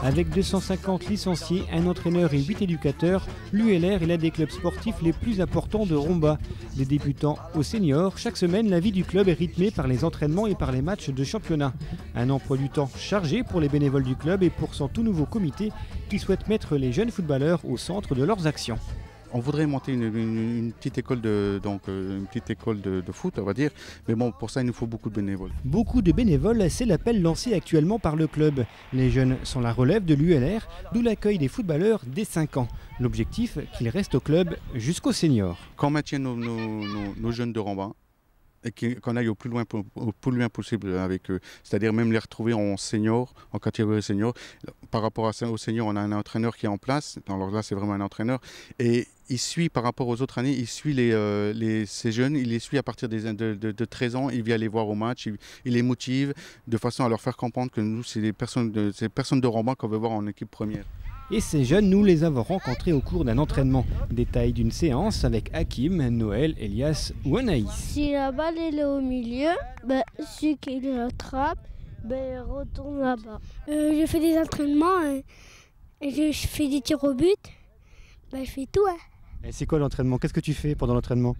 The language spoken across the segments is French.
Avec 250 licenciés, un entraîneur et 8 éducateurs, l'ULR est l'un des clubs sportifs les plus importants de Romba. Des débutants aux seniors, chaque semaine, la vie du club est rythmée par les entraînements et par les matchs de championnat. Un emploi du temps chargé pour les bénévoles du club et pour son tout nouveau comité qui souhaite mettre les jeunes footballeurs au centre de leurs actions. On voudrait monter une petite école de foot, on va dire. Mais bon, pour ça, il nous faut beaucoup de bénévoles. Beaucoup de bénévoles, c'est l'appel lancé actuellement par le club. Les jeunes sont la relève de l'ULR, d'où l'accueil des footballeurs dès 5 ans. L'objectif, qu'ils restent au club jusqu'aux seniors. Qu'on maintienne nos jeunes de Romba et qu'on aille au plus loin possible avec eux. C'est-à-dire même les retrouver en senior, en catégorie senior. Par rapport aux seniors, on a un entraîneur qui est en place. Alors là, c'est vraiment un entraîneur. Et il suit, par rapport aux autres années, il suit ces jeunes, il les suit à partir de 13 ans. Il vient les voir au match, il les motive de façon à leur faire comprendre que nous, c'est des personnes de Romba qu'on veut voir en équipe première. Et ces jeunes, nous les avons rencontrés au cours d'un entraînement. Détail d'une séance avec Hakim, Noël, Elias ou Anaïs. Si la balle est au milieu, celui qui l'attrape, il retourne là-bas. Je fais des entraînements, et je fais des tirs au but. Je fais tout. Et c'est quoi l'entraînement? Qu'est-ce que tu fais pendant l'entraînement?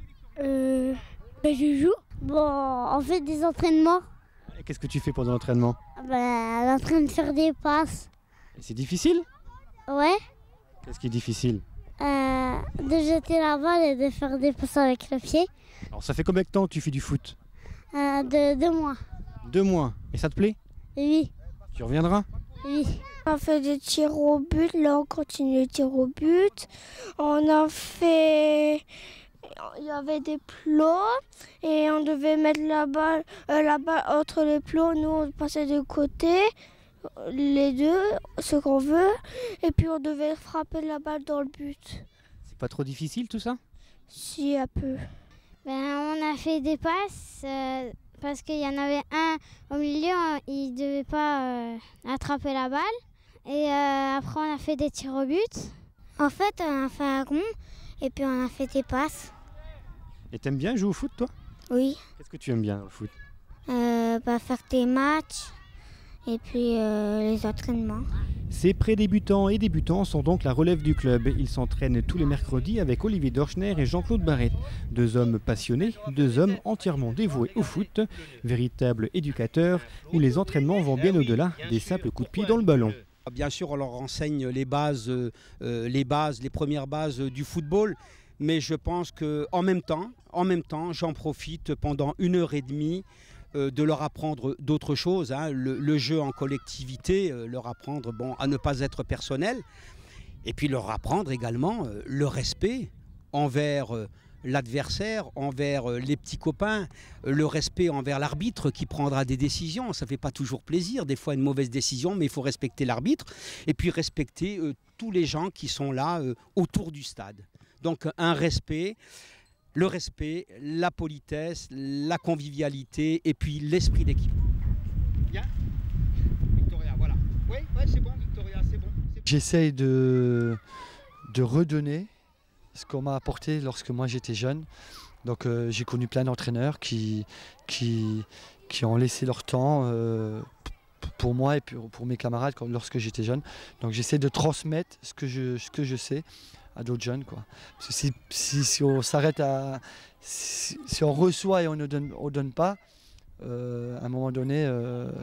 Je joue. On fait des entraînements. Et qu'est-ce que tu fais pendant l'entraînement? On est en train de faire des passes. Et c'est difficile? Ouais. Qu'est-ce qui est difficile? De jeter la balle et de faire des passes avec le pied. Alors ça fait combien de temps que tu fais du foot? 2 mois. 2 mois. Et ça te plaît? Oui. Tu reviendras? Oui. On fait des tirs au but, là on continue les tirs au but. On a fait... Il y avait des plots et on devait mettre la balle entre les plots. Nous on passait de côté, les deux, ce qu'on veut. Et puis on devait frapper la balle dans le but. C'est pas trop difficile tout ça? Si, un peu. On a fait des passes parce qu'il y en avait un au milieu, il ne devait pas attraper la balle. Et après on a fait des tirs au but. En fait on a fait un rond et puis on a fait des passes. Et t'aimes bien jouer au foot toi? Oui. Qu'est-ce que tu aimes bien au foot? Faire des matchs et puis les entraînements. Ces pré-débutants et débutants sont donc la relève du club. Ils s'entraînent tous les mercredis avec Olivier Dorschner et Jean-Claude Barrette. 2 hommes passionnés, 2 hommes entièrement dévoués au foot, véritables éducateurs où les entraînements vont bien au-delà des simples coups de pied dans le ballon. Bien sûr, on leur enseigne les premières bases du football, mais je pense qu'en même temps, j'en profite pendant 1h30 de leur apprendre d'autres choses, le jeu en collectivité, leur apprendre à ne pas être personnel, et puis leur apprendre également le respect envers l'adversaire, envers les petits copains, le respect envers l'arbitre qui prendra des décisions. Ça ne fait pas toujours plaisir, des fois une mauvaise décision, mais il faut respecter l'arbitre et puis respecter tous les gens qui sont là autour du stade. Donc un respect, le respect, la politesse, la convivialité et puis l'esprit d'équipe. Bien, Victoria, voilà. Oui, c'est bon, Victoria, c'est bon. J'essaye de redonner ce qu'on m'a apporté lorsque moi j'étais jeune. Donc j'ai connu plein d'entraîneurs qui ont laissé leur temps pour moi et pour mes camarades lorsque j'étais jeune. Donc j'essaie de transmettre ce que je sais à d'autres jeunes, quoi. Parce que si on s'arrête si on reçoit et on ne donne pas, à un moment donné,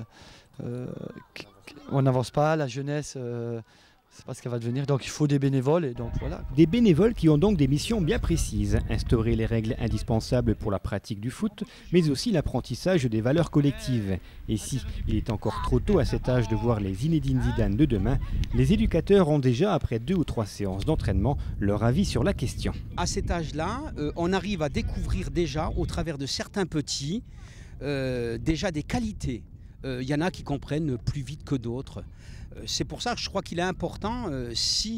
on n'avance pas, la jeunesse, c'est pas ce qu'elle va devenir, donc il faut des bénévoles et donc voilà. Des bénévoles qui ont donc des missions bien précises, instaurer les règles indispensables pour la pratique du foot, mais aussi l'apprentissage des valeurs collectives. Et si il est encore trop tôt à cet âge de voir les Zinedine Zidane de demain, les éducateurs ont déjà, après 2 ou 3 séances d'entraînement, leur avis sur la question. À cet âge-là, on arrive à découvrir déjà, au travers de certains petits, déjà des qualités. Il y en a qui comprennent plus vite que d'autres. C'est pour ça que je crois qu'il est important,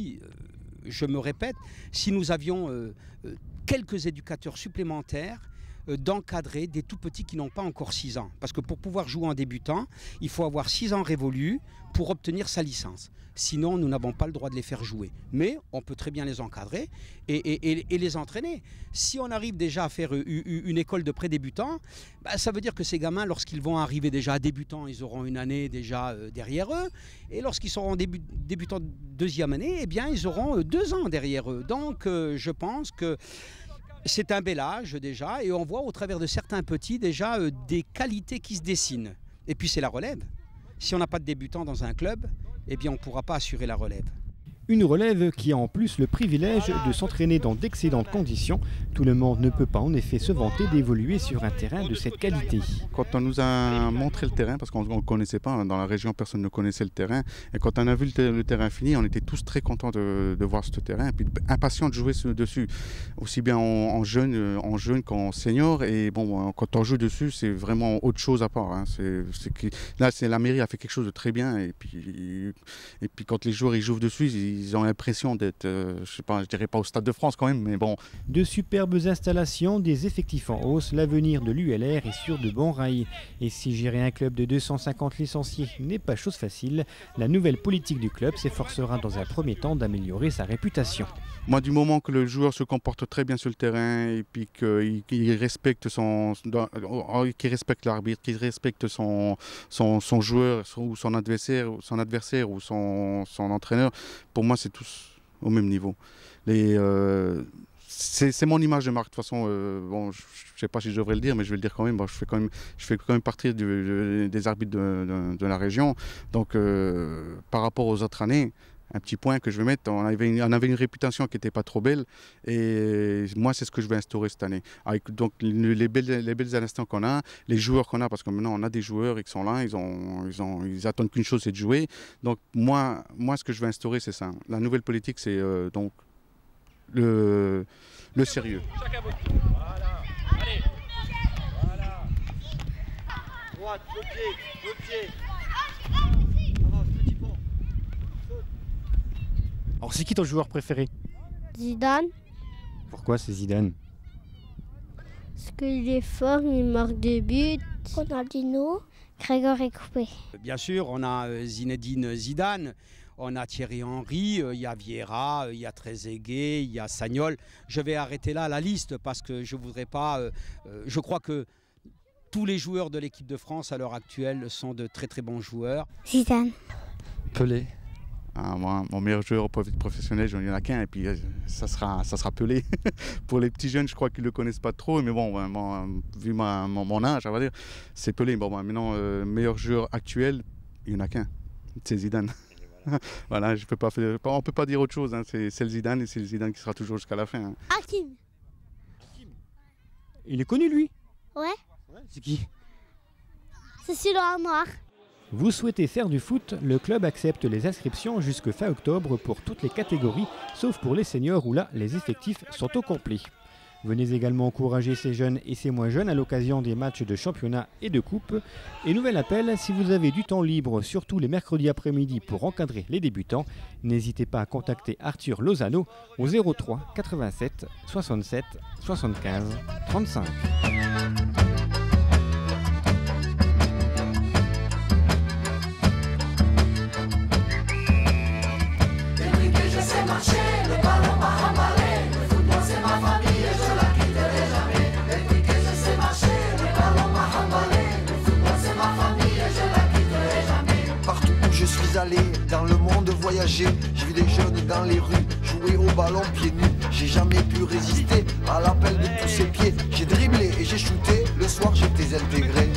je me répète, si nous avions quelques éducateurs supplémentaires d'encadrer des tout petits qui n'ont pas encore 6 ans. Parce que pour pouvoir jouer en débutant, il faut avoir 6 ans révolus pour obtenir sa licence. Sinon, nous n'avons pas le droit de les faire jouer. Mais on peut très bien les encadrer et les entraîner. Si on arrive déjà à faire une école de pré-débutants, bah, ça veut dire que ces gamins, lorsqu'ils vont arriver déjà à débutants, ils auront une année déjà derrière eux. Et lorsqu'ils seront débutants deuxième année, eh bien, ils auront 2 ans derrière eux. Donc, je pense que c'est un bel âge déjà. Et on voit au travers de certains petits déjà des qualités qui se dessinent. Et puis, c'est la relève. Si on n'a pas de débutants dans un club, eh bien on ne pourra pas assurer la relève. Une relève qui a en plus le privilège de s'entraîner dans d'excellentes conditions. Tout le monde ne peut pas en effet se vanter d'évoluer sur un terrain de cette qualité. Quand on nous a montré le terrain, parce qu'on ne connaissait pas, dans la région personne ne connaissait le terrain, et quand on a vu le terrain fini, on était tous très contents de voir ce terrain, et puis impatients de jouer dessus, aussi bien en jeune qu'en senior. Et bon, quand on joue dessus, c'est vraiment autre chose à part. Hein. Là, la mairie a fait quelque chose de très bien, et puis quand les joueurs ils jouent dessus, ils ont l'impression d'être, je dirais pas au Stade de France quand même, mais bon. De superbes installations, des effectifs en hausse, l'avenir de l'ULR est sur de bons rails. Et si gérer un club de 250 licenciés n'est pas chose facile, la nouvelle politique du club s'efforcera dans un premier temps d'améliorer sa réputation. Moi, du moment que le joueur se comporte très bien sur le terrain et puis qu'il respecte qu'il respecte l'arbitre, qu'il respecte son joueur ou son adversaire ou son entraîneur, pour moi, c'est tous au même niveau. C'est mon image de marque. De toute façon, bon, je ne sais pas si je devrais le dire, mais je vais le dire quand même. Bon, je fais quand même partie des arbitres de la région. Donc, par rapport aux autres années, un petit point que je vais mettre, on avait une réputation qui n'était pas trop belle, et moi c'est ce que je vais instaurer cette année. Avec donc les belles instants qu'on a, les joueurs qu'on a, parce que maintenant on a des joueurs qui sont là, ils attendent qu'une chose, c'est de jouer. Donc moi ce que je vais instaurer, c'est ça. La nouvelle politique, c'est donc le sérieux. Chacun votre tour. Voilà. Allez. Voilà. Droite, le pied. Avance, petit pont. Alors c'est qui ton joueur préféré? Zidane, Pourquoi c'est Zidane? parce qu'il est fort, il marque des buts. Ronaldinho, Grégory Coupé. Bien sûr, on a Zinedine Zidane, on a Thierry Henry, il y a Vieira, il y a Trezeguet, il y a Sagnol. Je vais arrêter là la liste parce que je voudrais pas... je crois que tous les joueurs de l'équipe de France à l'heure actuelle sont de très très bons joueurs. Zidane. Pelé. Moi, mon meilleur joueur professionnel, il n'y en a qu'un, et puis ça sera Pelé. Pour les petits jeunes, je crois qu'ils ne le connaissent pas trop, mais bon, vu mon âge, on va dire, c'est Pelé. Bon, maintenant, meilleur joueur actuel, il n'y en a qu'un, c'est Zidane. Voilà, on ne peut pas dire autre chose, hein. C'est le Zidane, et c'est le Zidane qui sera toujours jusqu'à la fin. Hein. Hakim. Il est connu lui? Ouais. C'est qui? C'est celui en noir. Vous souhaitez faire du foot? Le club accepte les inscriptions jusque fin octobre pour toutes les catégories, sauf pour les seniors où là, les effectifs sont au complet. Venez également encourager ces jeunes et ces moins jeunes à l'occasion des matchs de championnat et de coupe. Et nouvel appel, si vous avez du temps libre, surtout les mercredis après-midi pour encadrer les débutants, n'hésitez pas à contacter Arthur Lozano au 03 87 67 75 35. Le ballon m'a emballé, le football c'est ma famille et je la quitterai jamais. Depuis que je sais marcher, le ballon m'a emballé, le football c'est ma famille et je la quitterai jamais. Partout où je suis allé, dans le monde voyager, j'ai vu des jeunes dans les rues, jouer au ballon pieds nus. J'ai jamais pu résister à l'appel de tous ces pieds. J'ai dribblé et j'ai shooté, le soir j'étais intégré.